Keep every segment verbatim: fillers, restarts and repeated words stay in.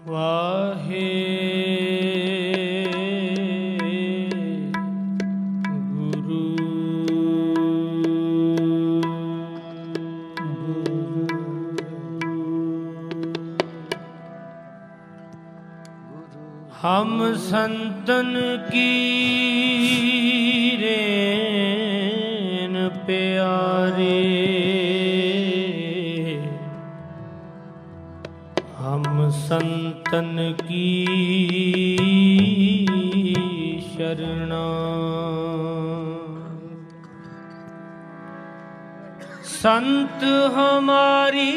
ਵਾਹੇ हम संतन की रेन प्यारे, हम संतन की शरणा। संत हमारी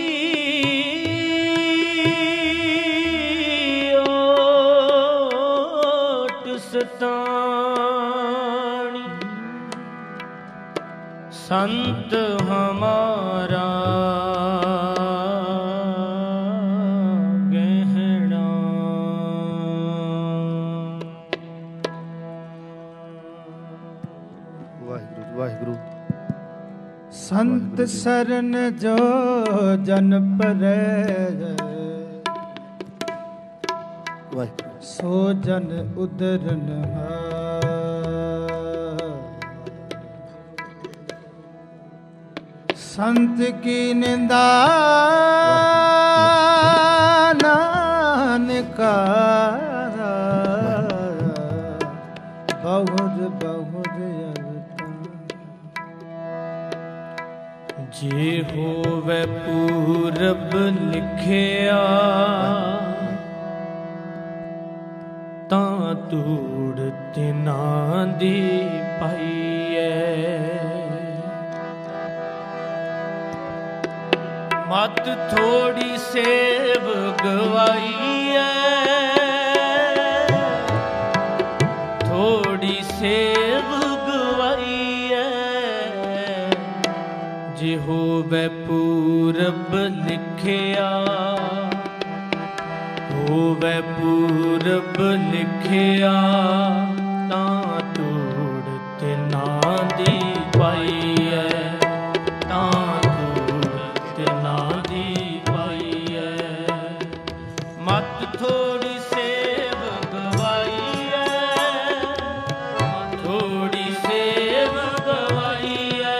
सतानी, संत हमारा गहना। वाहिगुरु वाहिगुरु। संत सरन जो जन परै, सो जन उदरन संत की निंदा नानका बहुत बहुत जे होवे पूरब लिखिया, तां तूड़ तिनां दी पाईए। मत थोड़ी सेव गवाईए, थोड़ी सेव गवाईए। जे होवे पूरब लिखिया, होवे पूरब लिखिया, तां तूड़ तिनां दी पाईए, तां तूड़ तिनां दी पाईए। मत थोड़ी सेव गवाईए, थोड़ी सेव गवाईए।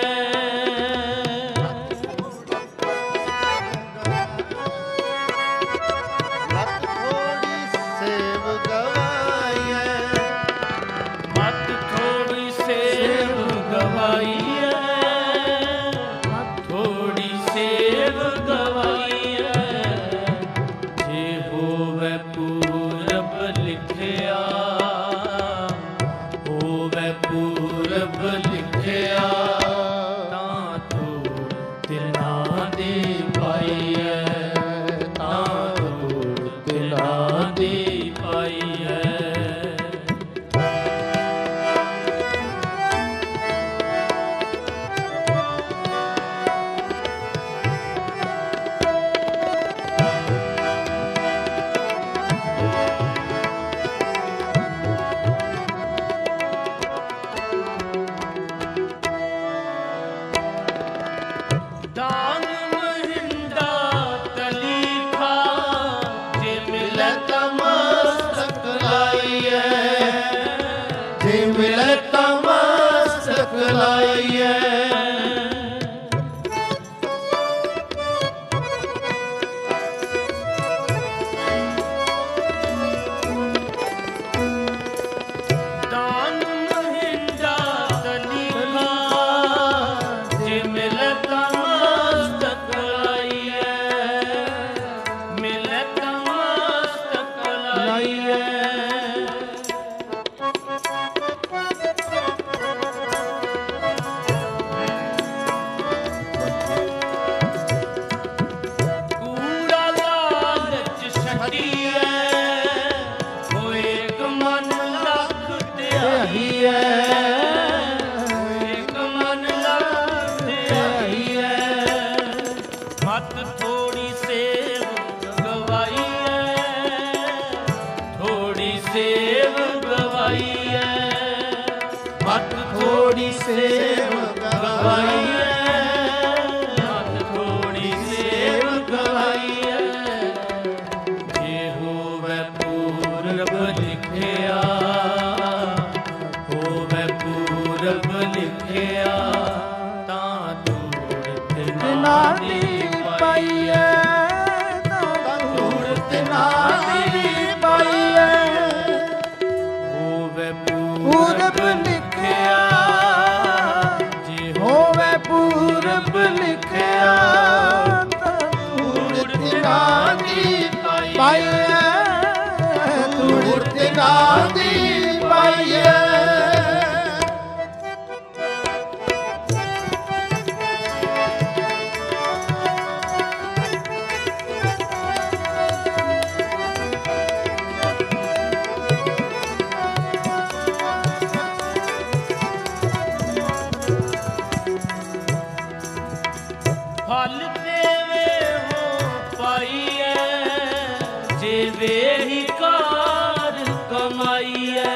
ਵੇਹੀ ਕਾਰ ਕਮਾਈਐ,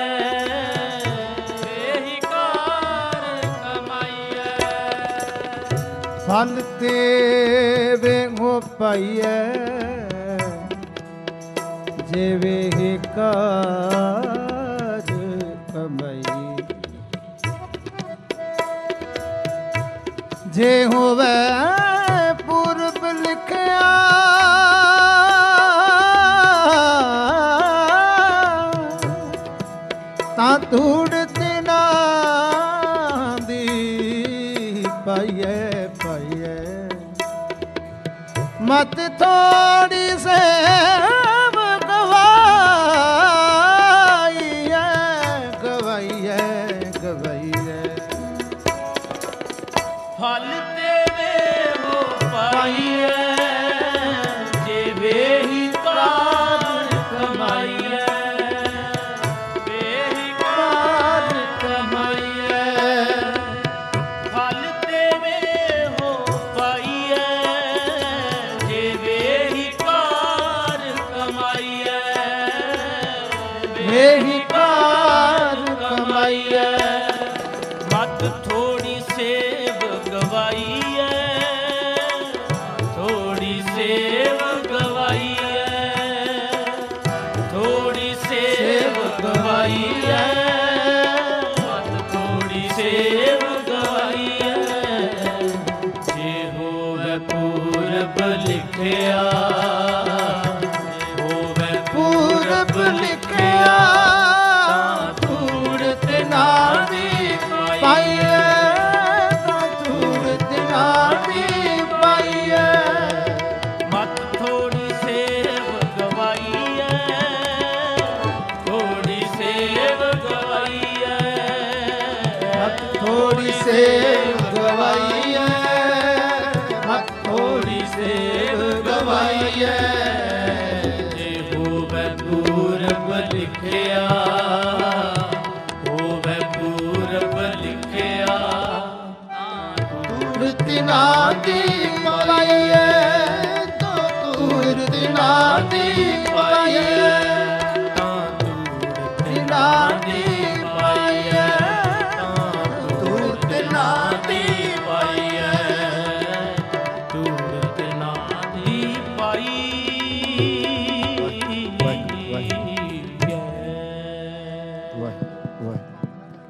ਵੇਹੀ ਕਾਰ ਕਮਾਈਐ। ਫਲ ਤੇ ਵੇਖੋ ਪਾਈਐ, ਜਿਵੇ ਹੀ ਕਾਰ ਕਮਾਈ। ਜੇ ਹੋਵੇ ਪੁਰਬ ਲਿਖਿਆ, ਤਾਂ ਧੂੜ ਤਿਨਾ ਦੀ ਪਾਈਏ ਪਾਈਏ। ਮਤ ਥੋੜੀ ਸੇਵ ਗਵਾਈਏ ਗਵਾਈਏ ਗਵਾਈਏ। ਫਲ ਤੇ ਵੇਹੋ ਪਾਈਐ, ਜੇ ਵੇਹੀ ਕਾਰ ਕਮਾਈਐ, ਵੇਹੀ ਕਾਰ ਕਮਾਈਐ। ਫਲ ਤੇ ਵੇਹੋ ਪਾਈਐ, ਜੇ ਵੇਹੀ ਕਾਰ ਕਮਾਈਐ, ਵੇਹੀ ਕਾਰ ਕਮਾਈਐ। ਮਤ ਥੋੜੀ ਸੇਵ ਗਵਾਈਐ, ਥੋੜੀ ਸੇਵ ਗਵਾਈਐ, ਥੋੜੀ ਸੇਵ ਗਵਾਈਐ। ਮਤ ਥੋੜੀ ਸੇਵ ਗਵਾਈਐ, ਜੇ ਹੋਵੇ ਪੂਰਬ ਲਿਖਿਆ, ਹੋਵੇ ਪੂਰਬ ਲਿਖਿਆ, ਧੂੜ ਤਿਨਾ ਦੀ ਪਾਈਐ, ਤਾਂ ਧੂੜ ਤਿਨਾ ਦੀ ਪਾਈਐ। ਮਤ ਥੋੜੀ ਸੇਵ ਗਵਾਈਐ, ਥੋੜੀ ਸੇਵ ਗਵਾਈਐ। ਮਤ ਥੋੜੀ ਸੇਵ ਗਵਾਈਐ, ਮਤ ਥੋੜੀ ਸੇਵ ਗਵਾਈਐ। ਜੇ ਹੋਵੇ ਪੂਰਬ ਲਿਖਿਆ, ਹੋਵੇ ਪੂਰਬ ਲਿਖਿਆ, ਧੂੜ ਤਿਨਾ ਦੀ ਪਾਈਐ, ਤਾਂ ਧੂੜ ਤਿਨਾ ਦੀ